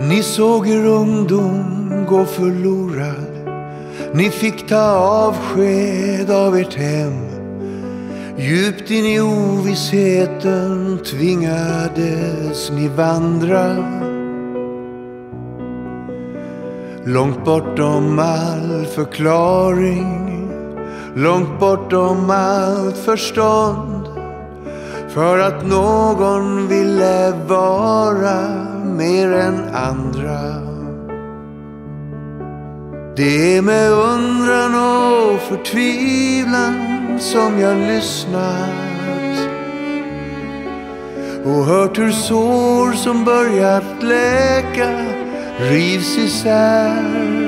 Ni såg er ungdom gå förlorad. Ni fick ta avsked av ert hem. Djupt in i ovissheten tvingades ni vandra. Långt bortom all förklaring, långt bortom allt förstånd. För att någon ville vara mer än andra. Det är med undran och förtvivlan som jag lyssnat och hört hur sår som börjat läka rivs isär.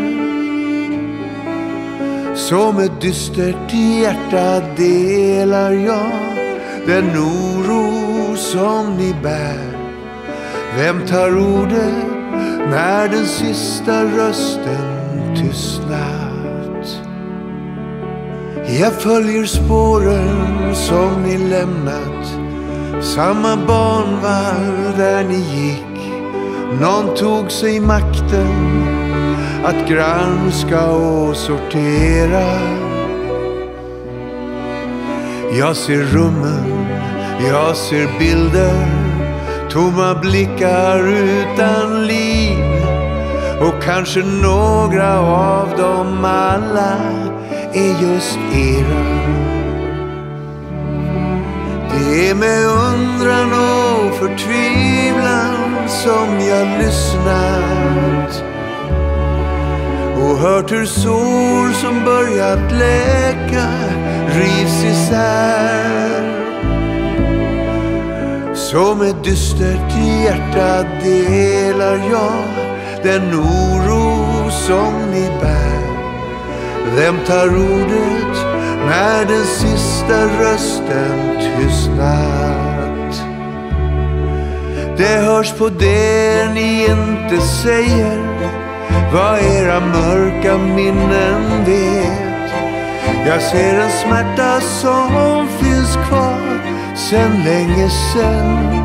Så med dystert hjärta delar jag den oro som ni bär. Vem tar ordet när den sista rösten tystnat? Jag följer spåren som ni lämnat, samma banvall där ni gick. Någon tog sig makten att granska och sortera. Jag ser rummen, jag ser bilder, tomma blickar utan liv. Och kanske några av dem alla är just era. Det är med undran och förtvivlan som jag lyssnat och hört hur sår som börjat läka rivs isär. Så med dystert hjärta delar jag den oro som ni bär. Vem tar ordet när den sista rösten tystnat? Det hörs på det ni inte säger, vad era mörka minnen vet. Jag ser en smärta som finns kvar sen länge sen.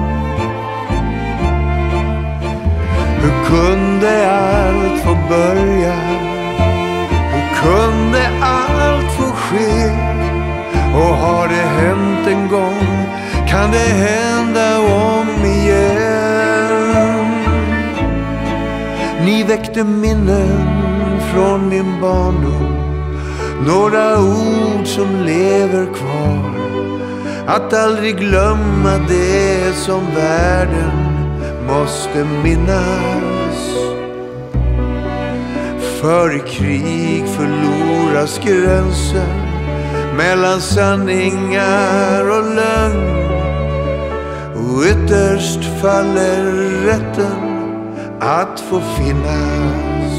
Hur kunde allt få börja? Hur kunde allt få ske? Och har det hänt en gång kan det hända om igen. Ni väckte minnen från min barndom, några ord som lever kvar. Att aldrig glömma det som världen måste minnas. För i krig förloras gränsen mellan sanningar och lögn. Och ytterst faller rätten att få finnas.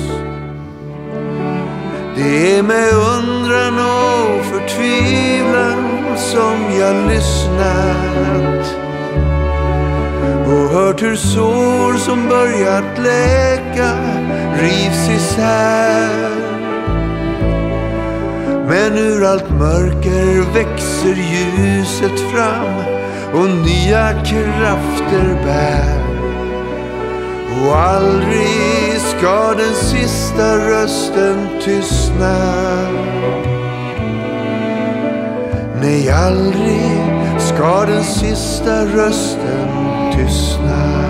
Det är med undran och förtvivlan som jag lyssnat och hört hur sår som börjat läka rivs isär. Men ur allt mörker växer ljuset fram och nya krafter bär. Och aldrig ska den sista rösten tystna. Nej, aldrig ska den sista rösten tystna.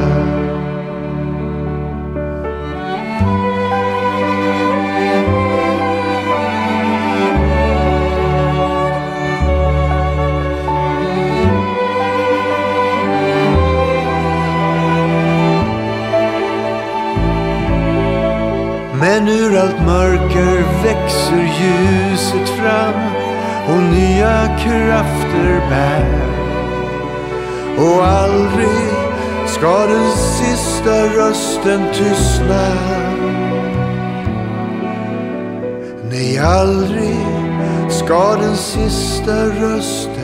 Men ur allt mörker växer ljuset fram och nya krafter bär. Och aldrig ska den sista rösten tystna. Nej, aldrig ska den sista rösten